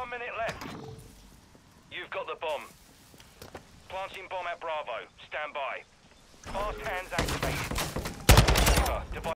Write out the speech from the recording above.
1 minute left. You've got the bomb. Planting bomb at Bravo. Stand by. Fast hands activated.